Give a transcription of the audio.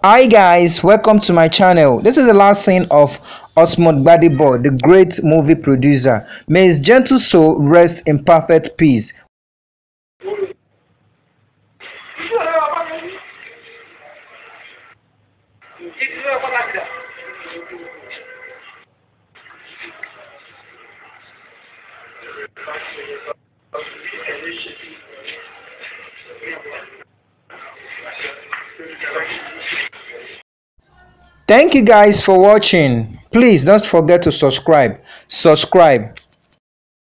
Hi guys, welcome to my channel. This is the last scene of Osmond, the great movie producer. May his gentle soul rest in perfect peace. Thank you guys for watching. Please don't forget to subscribe.